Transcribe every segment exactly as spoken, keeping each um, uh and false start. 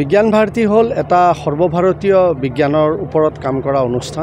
বিজ্ঞান ভাৰতী হ'ল এটা সৰ্বভাৰতীয় বিজ্ঞানৰ ওপৰত কাম কৰা অনুষ্ঠান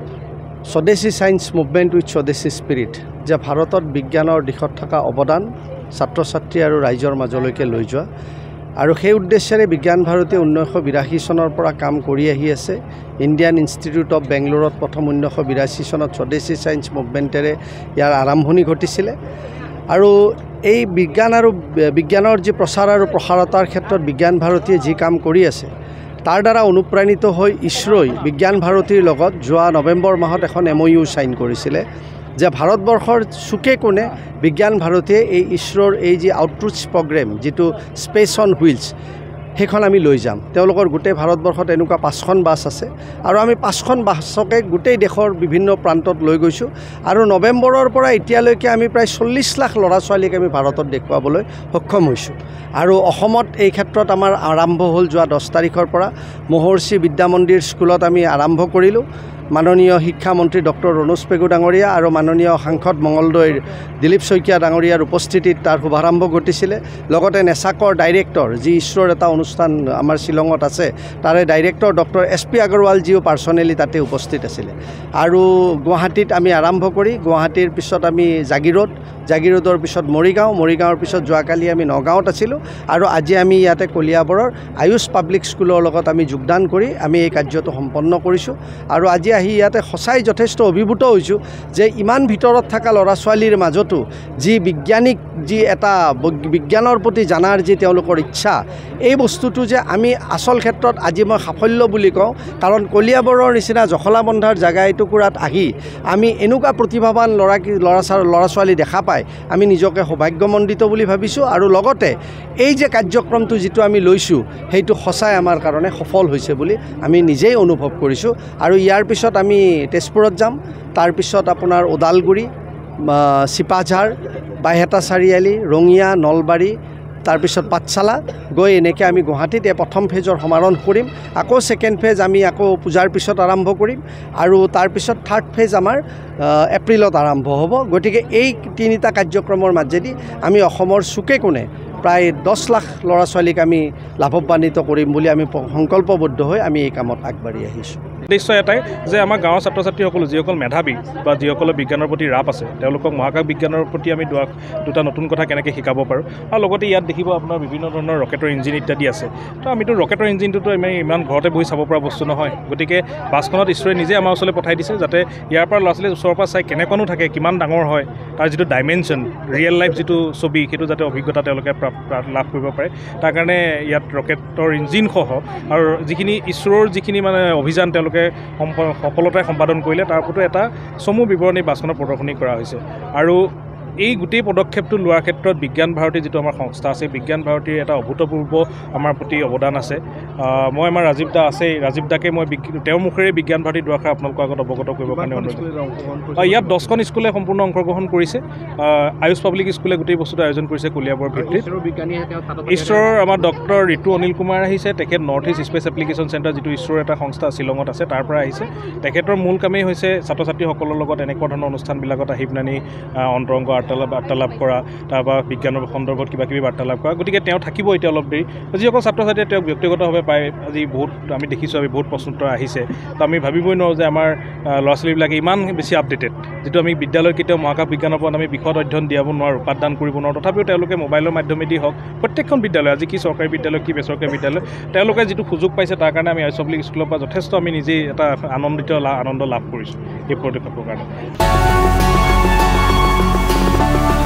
Swadeshi science movement with Swadeshi spirit যে ভাৰতত বিজ্ঞানৰ দিশত থকা অৱদান ছাত্ৰ ছাত্ৰী আৰু ৰাইজৰ মাজলৈকে লৈ যোৱা আৰু সেই উদ্দেশ্যেৰে বিজ্ঞান ভাৰতী ঊনৈছশ বিৰাশী চনৰ পৰা কাম কৰি আহি আছে ইণ্ডিয়ান ইনষ্টিটিউট অফ বেংগলোৰত প্ৰথম ঊনৈছশ বিৰাশী চনত স্বদেশী সায়েন্স মুভমেন্টেৰে ইয়াৰ আৰম্ভণি ঘটিছিলে আৰু এই বিজ্ঞান আৰু বিজ্ঞানৰ যি প্ৰচাৰ আৰু প্ৰসাৰতাৰ ক্ষেত্ৰত বিজ্ঞান ভাৰতীয়ে যি কাম কৰি আছে তাৰ দ্বাৰা অনুপ্ৰাণিত হৈ ইছৰোই বিজ্ঞান ভাৰতীৰ লগত যোৱা নৱেম্বৰ মাহত এখন এম অ' ইউ সাইন কৰিছিলে যে ভাৰতবৰ্ষৰ চুকে কোণে বিজ্ঞান ভাৰতীয়ে এই ইছৰোৰ এই যি আউটৰিচ প্ৰগ্ৰেম যিটো স্পেচ অন হুইলছ সেইখন আমি লৈ যাম তেওঁলোকৰ গোটেই ভাৰতবৰ্ষত এনেকুৱা পাঁচখন বাছ আছে আৰু আমি পাঁচখন বাছকে গোটেই দেশৰ বিভিন্ন প্ৰান্তত লৈ গৈছোঁ আৰু নৱেম্বৰৰ পৰা এতিয়ালৈকে আমি প্ৰায় চল্লিছ লাখ ল'ৰা ছোৱালীক আমি ভাৰতত দেখুৱাবলৈ সক্ষম হৈছোঁ আৰু অসমত এই ক্ষেত্ৰত আমাৰ আৰম্ভ হ'ল যোৱা দহ তাৰিখৰ পৰা মহৰ্ষি বিদ্যা মন্দিৰ স্কুলত আমি আৰম্ভ কৰিলোঁ মাননীয় শিক্ষামন্ত্ৰী ডক্টৰ ৰণোজ পেগু ডাঙৰীয়া আৰু মাননীয় সাংসদ মঙলদৈৰ দিলীপ শইকীয়া ডাঙৰীয়াৰ উপস্থিতিত তাৰ শুভাৰম্ভ ঘটিছিলে লগতে নেচাকৰ ডাইৰেক্টৰ যি ইছৰোৰ এটা অনুষ্ঠান আমাৰ শ্বিলঙত আছে তাৰে ডাইৰেক্টৰ ডক্টৰ এছ পি আগৰৱালজীও পাৰ্চনেলি তাতে উপস্থিত আছিলে আৰু গুৱাহাটীত আমি আৰম্ভ কৰি গুৱাহাটীৰ পিছত আমি জাগিৰোড জাগিৰোডৰ পিছত মৰিগাঁও মৰিগাঁৱৰ পিছত যোৱাকালি আমি নগাঁৱত আছিলোঁ আৰু আজি আমি ইয়াতে কলিয়াবৰৰ আয়ুষ পাব্লিক স্কুলৰ লগত আমি যোগদান কৰি আমি এই কাৰ্যটো সম্পন্ন কৰিছোঁ আৰু আজি আহি ইয়াতে সঁচাই যথেষ্ট অভিভূত হৈছোঁ যে ইমান ভিতৰত থকা ল'ৰা ছোৱালীৰ মাজতো যি বিজ্ঞানিক যি এটা বিজ্ঞানৰ প্ৰতি জানাৰ যি তেওঁলোকৰ ইচ্ছা এই বস্তুটো যে আমি আচল ক্ষেত্ৰত আজি মই সাফল্য বুলি কওঁ কাৰণ কলিয়াবৰৰ নিচিনা জখলাবন্ধাৰ জাগা এটুকুৰাত আহি আমি এনেকুৱা প্ৰতিভাৱান ল'ৰা ল'ৰা ল'ৰা ছোৱালী দেখা পাই আমি নিজকে সৌভাগ্যমণ্ডিত বুলি ভাবিছোঁ আৰু লগতে এই যে কাৰ্যক্ৰমটো যিটো আমি লৈছোঁ সেইটো সঁচাই আমাৰ কাৰণে সফল হৈছে বুলি আমি নিজেই অনুভৱ কৰিছোঁ আৰু ইয়াৰ পিছত আমি তেজপুৰত যাম তাৰপিছত আপোনাৰ ওদালগুৰি চিপাঝাৰ বাইহাটা চাৰিআলি ৰঙিয়া নলবাৰী তাৰপিছত পাঠশালা গৈ এনেকৈ আমি গুৱাহাটীত এই প্ৰথম ফেজৰ সমাৰণ কৰিম আকৌ ছেকেণ্ড ফেজ আমি আকৌ পূজাৰ পিছত আৰম্ভ কৰিম আৰু তাৰপিছত থাৰ্ড ফেজ আমাৰ এপ্ৰিলত আৰম্ভ হ'ব গতিকে এই তিনিটা কাৰ্যক্ৰমৰ মাজেদি আমি অসমৰ চুকে কোণে প্ৰায় দহ লাখ ল'ৰা ছোৱালীক আমি লাভৱান্বিত কৰিম বুলি আমি সংকল্পবদ্ধ হৈ আমি এই কামত আগবাঢ়ি আহিছোঁ উদ্দেশ্য এটাই যে আমাৰ গাঁৱৰ ছাত্ৰ ছাত্ৰীসকল যিসকল মেধাৱী বা যিসকলৰ বিজ্ঞানৰ প্ৰতি ৰাপ আছে তেওঁলোকক মহাকাশ বিজ্ঞানৰ প্ৰতি আমি দুটা নতুন কথা কেনেকৈ শিকাব পাৰোঁ আৰু লগতে ইয়াত দেখিব আপোনাৰ বিভিন্ন ধৰণৰ ৰকেটৰ ইঞ্জিন ইত্যাদি আছে তো আমিতো ৰকেটৰ ইঞ্জিনটোতো আমি ইমান ঘৰতে বহি চাব পৰা বস্তু নহয় গতিকে বাছখনত ইছৰোই নিজে আমাৰ ওচৰলৈ পঠাই দিছে যাতে ইয়াৰ পৰা ল'ৰা ছোৱালীৰ ওচৰৰ পৰা চাই কেনেকুৱানো থাকে কিমান ডাঙৰ হয় তাৰ যিটো ডাইমেনশ্যন ৰিয়েল লাইফ যিটো ছবি সেইটো যাতে অভিজ্ঞতা তেওঁলোকে লাভ কৰিব পাৰে তাৰ কাৰণে ইয়াত ৰকেটৰ ইঞ্জিনসহ আৰু যিখিনি ইছৰোৰ যিখিনি মানে অভিযান তেওঁলোকে সফলতাৰে সম্পাদন কৰিলে তাৰ ওপৰতো এটা চমু বিৱৰণী বাছখনত প্ৰদৰ্শনী কৰা হৈছে আৰু এই গোটেই পদক্ষেপটো লোৱাৰ ক্ষেত্ৰত বিজ্ঞান ভাৰতী যিটো আমাৰ সংস্থা আছে বিজ্ঞান ভাৰতীৰ এটা অভূতপূৰ্ব আমাৰ প্ৰতি অৱদান আছে মই আমাৰ ৰাজীৱ দা আছে ৰাজীৱ দাকে মই তেওঁৰ মুখেৰে বিজ্ঞান ভাৰতী দুআষাৰ আপোনালোকৰ আগত অৱগত কৰিবৰ কাৰণে অনুৰোধ ইয়াত দহখন স্কুলে সম্পূৰ্ণ অংশগ্ৰহণ কৰিছে আয়ুষ পাব্লিক স্কুলে গোটেই বস্তুটো আয়োজন কৰিছে কলিয়াবৰ ভিত্তিত ইছৰোৰ আমাৰ ডক্টৰ ঋতু অনিল কুমাৰ আহিছে তেখেত North East Space Application Centre যিটো ইছৰোৰ এটা সংস্থা শ্বিলঙত আছে তাৰ পৰা আহিছে তেখেতৰ মূল কামেই হৈছে ছাত্ৰ ছাত্ৰীসকলৰ লগত এনেকুৱা ধৰণৰ অনুষ্ঠানবিলাকত আহি পিনি অন্তৰংগ বাৰ্তালাপ বাৰ্তালাপ কৰা তাৰপৰা বিজ্ঞানৰ সন্দৰ্ভত কিবা কিবি বাৰ্তালাপ কৰা গতিকে তেওঁ থাকিব এতিয়া অলপ দেৰি যিসকল ছাত্ৰ ছাত্ৰীয়ে তেওঁক ব্যক্তিগতভাৱে পায় আজি বহুত আমি দেখিছোঁ আমি বহুত প্ৰশ্নোত্তৰ আহিছে তো আমি ভাবিবই নোৱাৰোঁ যে আমাৰ ল'ৰা ছোৱালীবিলাকে ইমান বেছি আপডেটেড যিটো আমি বিদ্যালয়ত কেতিয়াও মহাকাশ বিজ্ঞানৰ ওপৰত আমি বিশদ অধ্যয়ন দিয়াব নোৱাৰোঁ পাঠদান কৰিব নোৱাৰোঁ তথাপিও তেওঁলোকে মোবাইলৰ মাধ্যমেদি হওক প্ৰত্যেকখন বিদ্যালয় আজি কি চৰকাৰী বিদ্যালয় কি বেচৰকাৰী বিদ্যালয় তেওঁলোকে যিটো সুযোগ পাইছে তাৰ কাৰণে আমি আয়ুষ পাব্লিক স্কুলৰ পৰা যথেষ্ট আমি নিজেই এটা আনন্দিত আনন্দ লাভ কৰিছোঁ এই পদক্ষেপৰ কাৰণে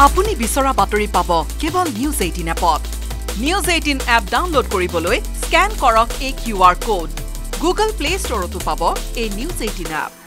আপুনি বিচৰা বাতৰি পাব কেৱল নিউজ এইটিন এপত। নিউজ এইটিন এপ ডাউনলোড কৰিবলৈ স্কেন কৰক এই Q R code. Google Play ষ্টৰতো পাব এই নিউজ এইটিন এপ।